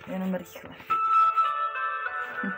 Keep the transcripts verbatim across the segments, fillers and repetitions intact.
jenom rychle. Hm.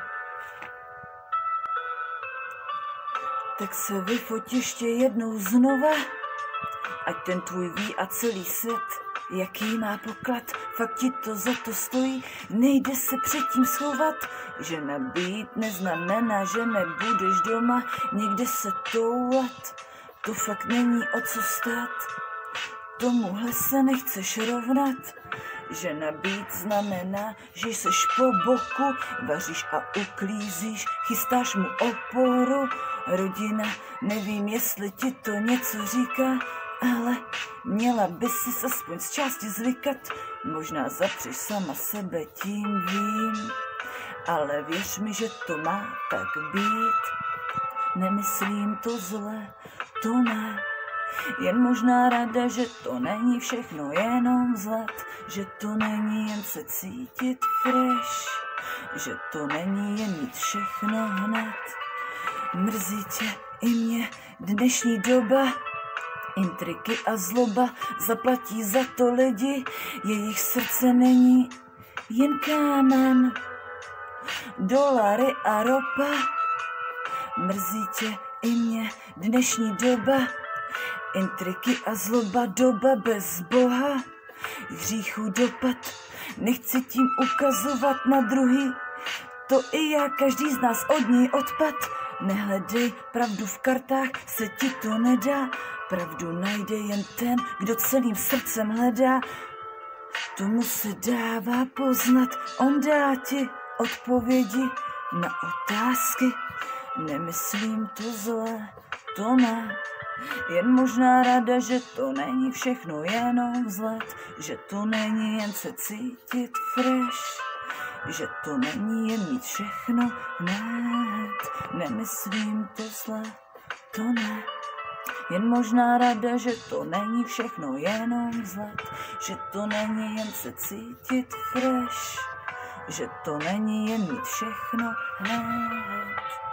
Tak se vyfotí ještě jednou znova, ať ten tvůj ví a celý svět, jaký má poklad, fakt ti to za to stojí, nejde se předtím schovat, že nabít neznamená, že nebudeš doma někde se toulat, to fakt není o co stát, tomuhle se nechceš rovnat, že nabít znamená, že jseš po boku, vaříš a uklízíš, chystáš mu oporu, rodina, nevím, jestli ti to něco říká, ale měla by si aspoň z části zvykat, možná zapřeš sama sebe, tím vím, ale věř mi, že to má tak být, nemyslím to zle, to ne, jen možná rada, že to není všechno jenom vzhled, že to není jen se cítit fresh, že to není jen mít všechno hned, mrzí tě i mě dnešní doba, intriky a zloba zaplatí za to lidi, jejich srdce není jen kámen, dolary a ropa, mrzí tě i mě dnešní doba, intriky a zloba, doba bez Boha, hříchu dopad, nechci tím ukazovat na druhý, to i já, každý z nás od něj odpad, nehledej pravdu v kartách, se ti to nedá, pravdu najde jen ten, kdo celým srdcem hledá, tomu se dává poznat, on dá ti odpovědi na otázky, nemyslím to zle, to ne, jen možná rada, že to není všechno jenom vzhled, že to není jen se cítit fresh, že to není jen mít všechno hned, nemyslím to zle, to ne, jen možná rada, že to není všechno jenom vzhled, že to není jen se cítit fresh, že to není jen mít všechno hned.